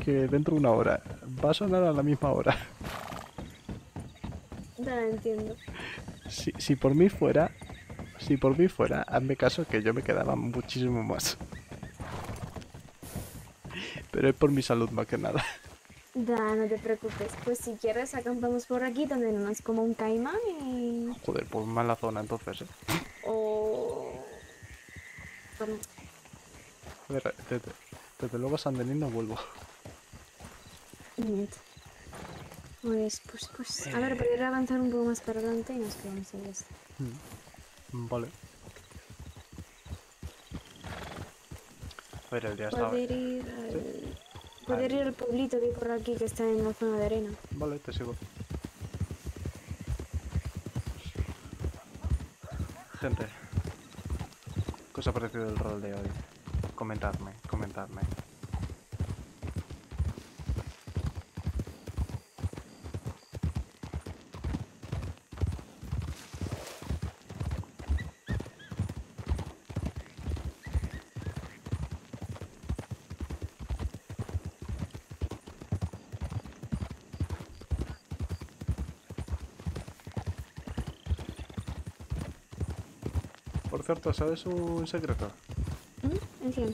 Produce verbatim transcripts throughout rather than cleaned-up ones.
que dentro de una hora va a sonar a la misma hora. Ya entiendo. Si, si por mí fuera, si por mí fuera, hazme caso que yo me quedaba muchísimo más. Pero es por mi salud más que nada. Da, no te preocupes. Pues si quieres, acampamos por aquí donde no nos coma un caimán y... Joder, pues mala zona entonces, ¿eh? O... Bueno, A ver, desde, desde luego a San Denis no vuelvo. miento. Pues, pues, pues... A ver, podría avanzar un poco más para adelante y nos quedamos en esto. Mm, vale. A ver, el día estaba... Poder ir Sí, al... Poder ir al... al pueblito que hay por aquí que está en la zona de arena. Vale, te sigo. Gente, ¿qué os ha parecido el rol de hoy? Comentadme, comentadme. Por cierto, ¿sabes un secreto? ¿Mm? Entiendo.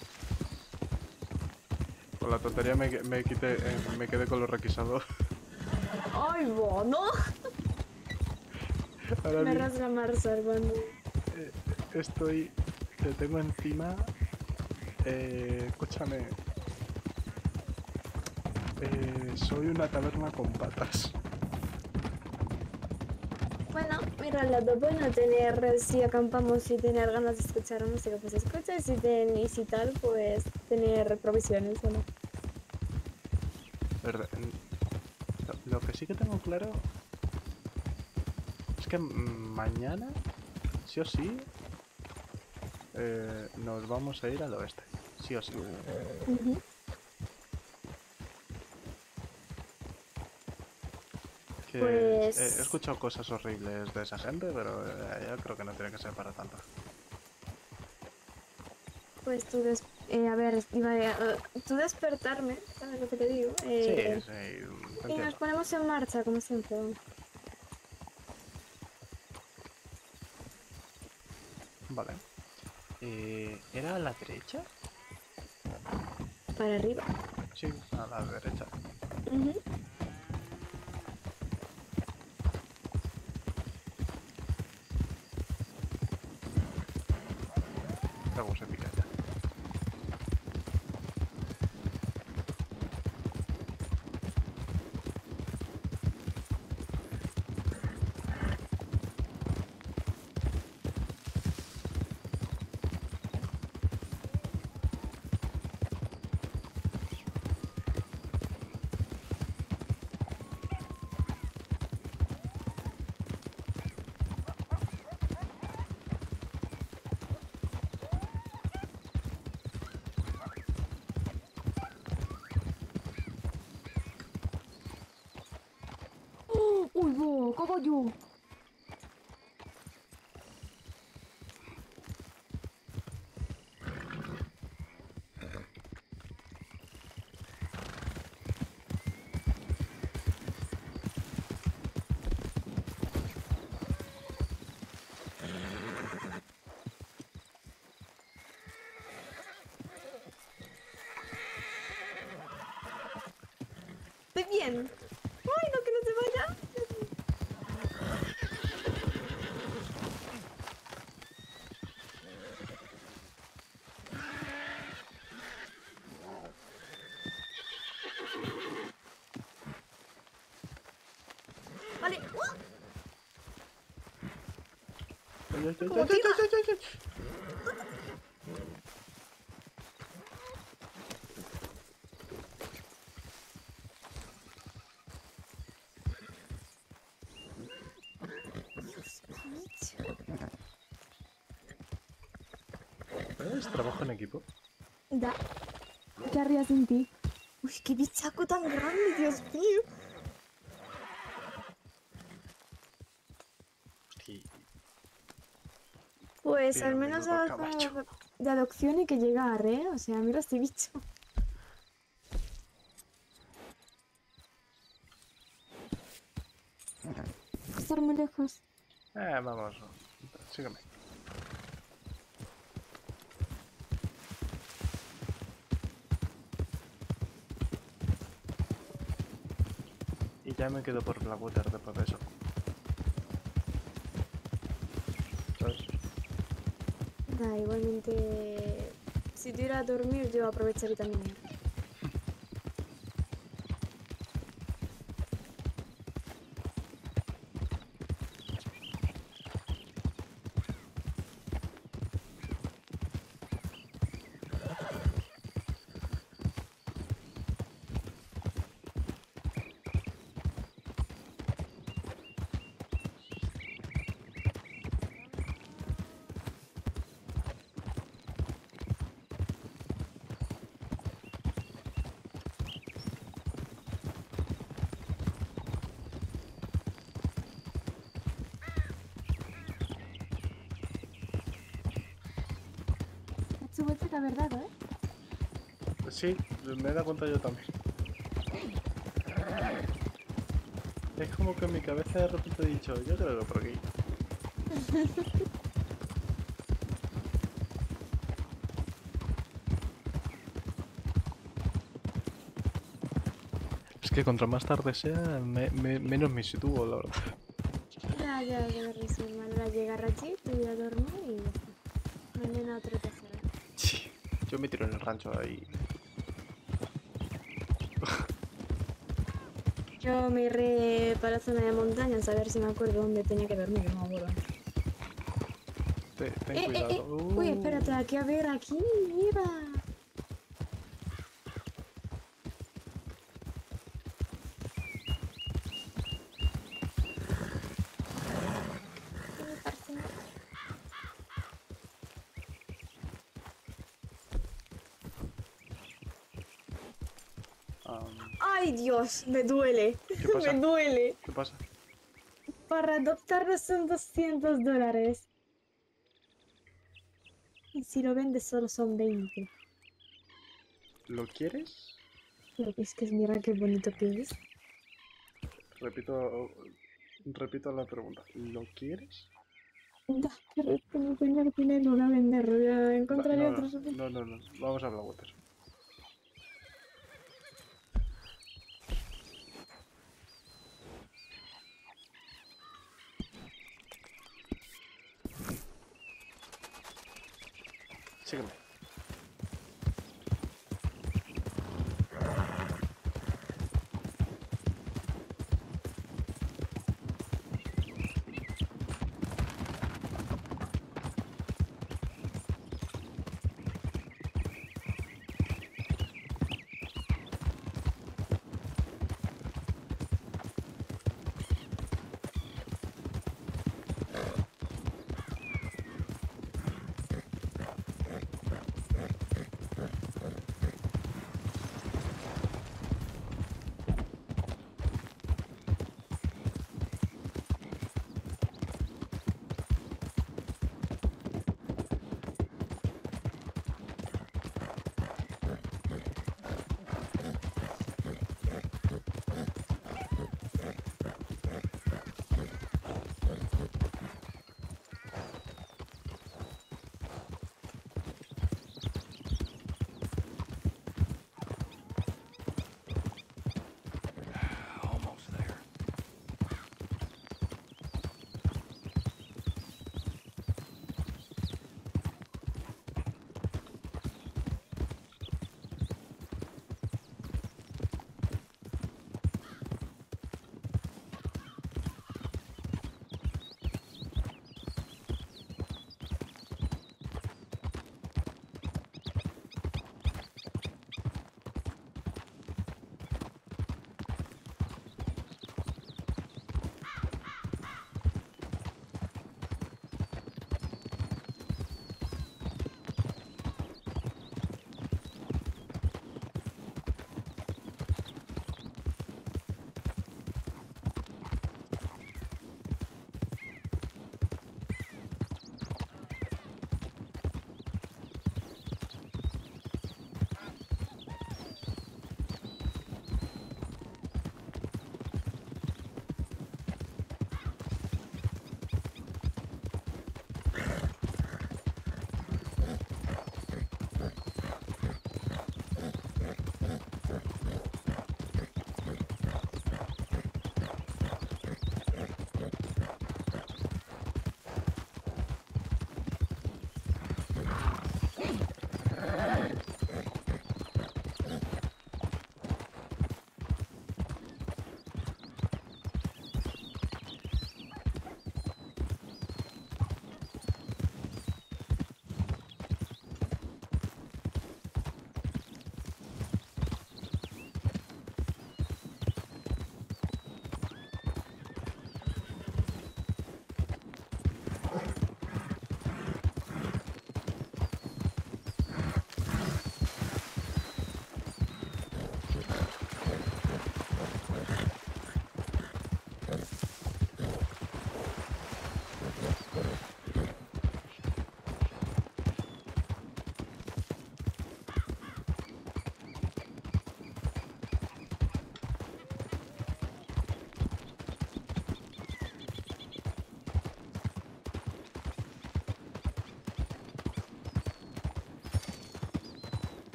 Con la tontería me, me quité, eh, me quedé con los requisados. ¡Ay, bueno! Ahora Me mismo rasga Marcel cuando... eh, estoy... Te tengo encima... Eh, escúchame. Eh, soy una taberna con patas. Bueno, mira, el lado bueno tener, si acampamos y tener ganas de escuchar música, pues escucha, y si, ten, y si tal, pues tener provisiones o no. Verdad, Lo, lo que sí que tengo claro es que mm, mañana, sí o sí, eh, nos vamos a ir al oeste. Sí o sí. Ujú. Que eh, he Pues, escuchado cosas horribles de esa gente, pero eh, yo creo que no tiene que ser para tanto. pues tú, des- eh, a ver, iba a, eh, tú despertarme, ¿sabes lo que te digo? Sí, Eh, sí, te y nos entiendo. ponemos en marcha, como siempre, vamos. Vale. Eh, ¿Era a la derecha? Para arriba. Sí, a la derecha. Ujú. Luego se pica ya. ¡Oh! ¡Uy, bo! ¡Caballo! Estoy bien. ¡Ay, no, que no se vaya! Vale. ¡Uh! ¡Ay, ay, ay, ay, ¡Como ay, tira! ay, ay, ay! Dios, qué bicho. ¿Es trabajo en equipo? Da, ¿qué haría sin ti? Uy, qué bichaco tan grande, Dios mío. Hostia, Pues al pero menos menudo ha caballo. de, de adopción y que llegar, ¿eh? O sea, mira este bicho. estar muy lejos. Eh, vamos. Sígueme. Y ya me quedo por Blackwater después de eso. ¿Sabes? Nada, igualmente, si te irás a dormir, yo aprovecharé también. Su vuelta la verdad, ¿eh? Sí, me he dado cuenta yo también. Es como que en mi cabeza de repente he dicho, yo creo que por aquí. Es que contra más tarde sea, me- me- menos me sitúo, la verdad. Ya, ya, ya, resuelvo. Ahora llegar allí, te voy a dormir y ya está. Mañana otra tercera. Sí, yo me tiro en el rancho ahí. Yo me iré para la zona de montañas a ver si me acuerdo dónde tenía que dormir, no me acuerdo. Te- ten Eh, eh, cuidado. eh. Uy, espérate, Uh. aquí a ver, aquí, mira. Sí, parce. Am, Ay, Dios, me duele. ¿Qué pasa? Me duele. ¿Qué pasa? Para adoptarlo son doscientos dólares. Y si lo vendes solo son veinte. ¿Lo quieres? Pero es que mira qué bonito que es. Repito, repito la pregunta. ¿Lo quieres? Da, pero es que no tengo el dinero para venderlo. Ya Va, encontraré no, no, otros. no, no, no. Vamos a Blackwater. Sígueme.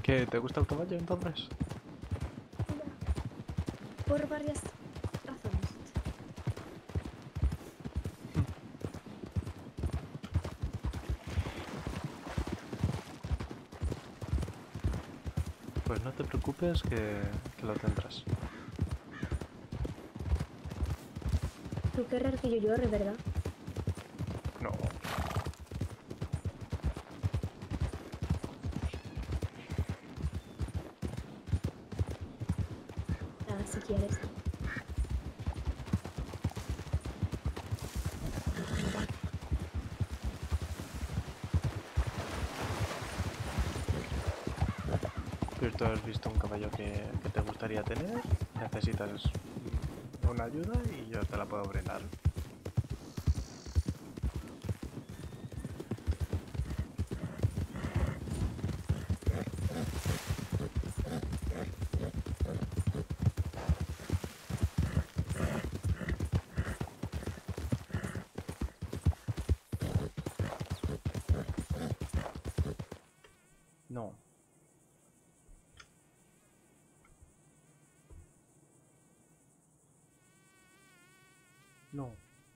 ¿Qué? ¿Te gusta el caballo entonces? Por varias razones. Pues no te preocupes que, que lo tendrás. Tú querrás que yo llore, ¿verdad? No. Ah, si quieres. Pero tú has visto un caballo que, que te gustaría tener, necesitas mm, una ayuda y yo te la puedo brindar. No. No.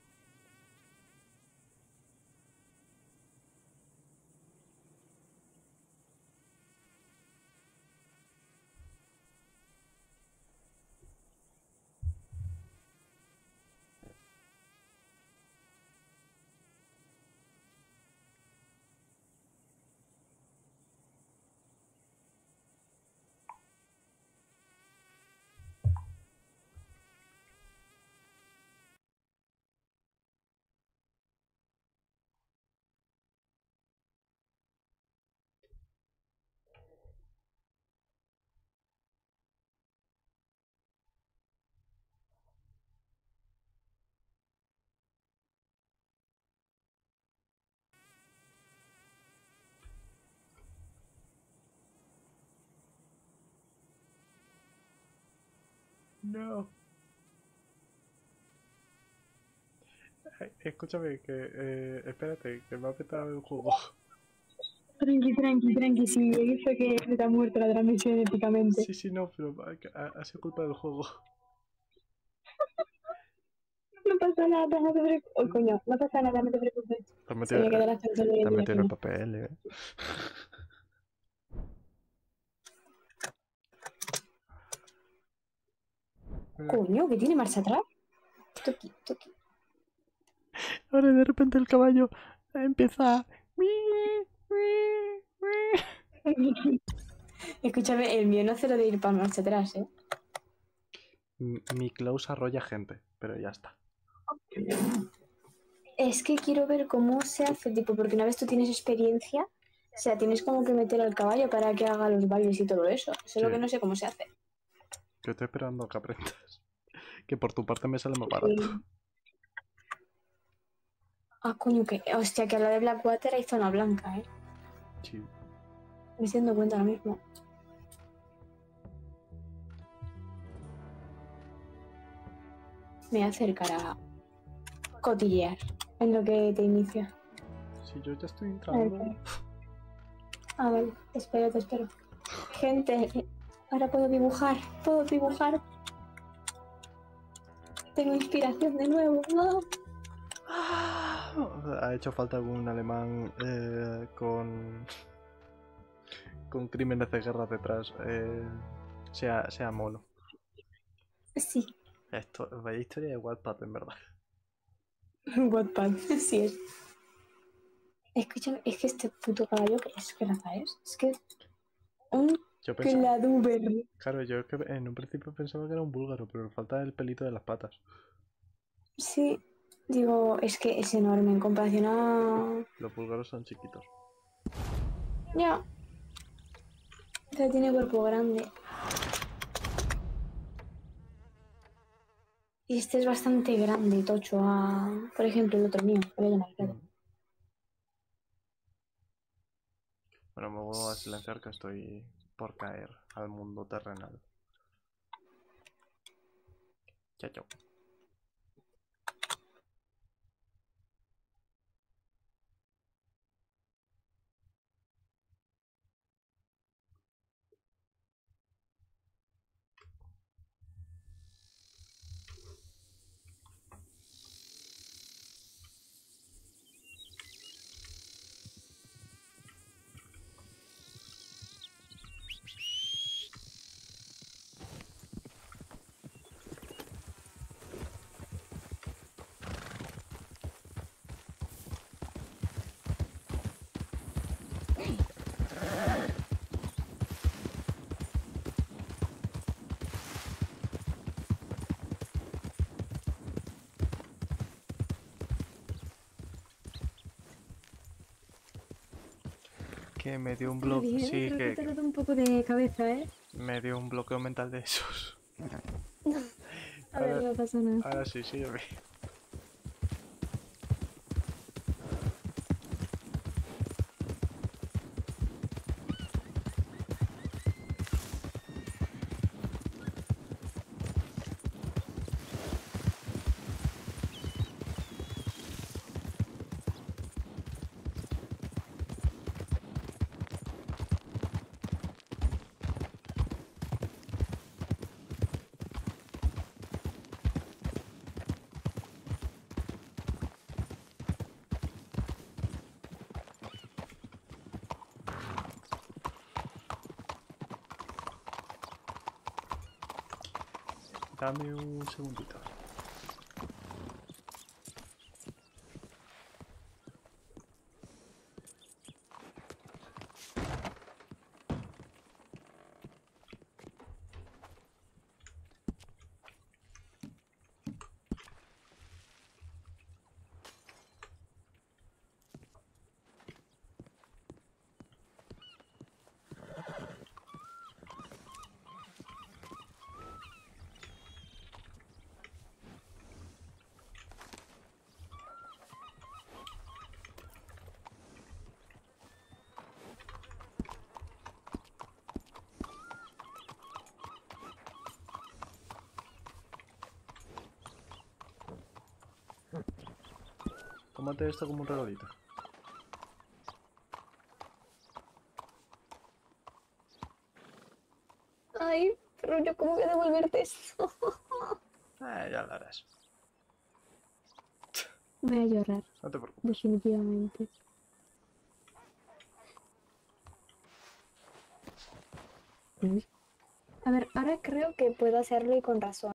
No. Ay, escúchame, que... Eh, espérate, que me ha petado el juego. Tranqui, tranqui, tranqui. Si he visto que se te ha muerto la transmisión éticamente. Sí, sí, no, pero ha, ha sido culpa del juego. No pasa nada, no te preocupes. Oh, coño, no pasa nada, no te preocupes. Te has Se metido, me quedó eh, la canción de te has mi metido en el coño. papel, eh. Coño, que tiene marcha atrás. Toki, toki. Ahora de repente el caballo empieza... Escúchame, el mío no hace lo de ir para marcha atrás, ¿eh? Mi Klaus arrolla gente, pero ya está. Es que quiero ver cómo se hace, tipo, porque una vez tú tienes experiencia, o sea, tienes como que meter al caballo para que haga los bailes y todo eso. Eso es lo Sí, que no sé cómo se hace. yo estoy esperando a que aprendas. Que por tu parte me sale más barato. Sí. Ah, coño, que. Hostia, que a la de Blackwater hay zona blanca, ¿eh? Sí. Me estoy dando cuenta ahora mismo. Me voy a acercar a cotillear en lo que te inicia. Sí, yo ya estoy A ver, entrando. espera. Ah, vale, te espero, te espero. Gente, ahora puedo dibujar, puedo dibujar. Tengo inspiración de nuevo. ¡No! Ha hecho falta algún alemán eh, con con crímenes de guerra detrás, eh, sea, sea mono. Sí, Esto, vaya historia de Wattpad, en verdad. Wattpad, sí es. Escúchame, es que este puto caballo, ¿qué es? ¿Qué raza es? Es que un Yo pensaba, Kladuber. claro, yo que en un principio pensaba que era un búlgaro, pero le falta el pelito de las patas. Sí, digo, es que es enorme en comparación a... Los búlgaros son chiquitos. Ya, pero tiene cuerpo grande. Y este es bastante grande y tocho a... Por ejemplo, el otro mío, que voy a llamar Alfredo. Mm. Bueno, me voy a silenciar que estoy por caer al mundo terrenal. Chao, chao. Que me dio un Está bloque. bien, Sí, creo que que te lo da un poco de cabeza, ¿eh? me dio un bloqueo mental de esos. A ver, Ahora, no pasa nada. ahora sí, sígueme. Dame un segundito. Tómate esto como un regalito. Ay, pero yo cómo voy a devolverte esto. Eh, ya lo harás. Voy a llorar, No te preocupes. definitivamente. Uy. A ver, ahora creo que puedo hacerlo y con razón.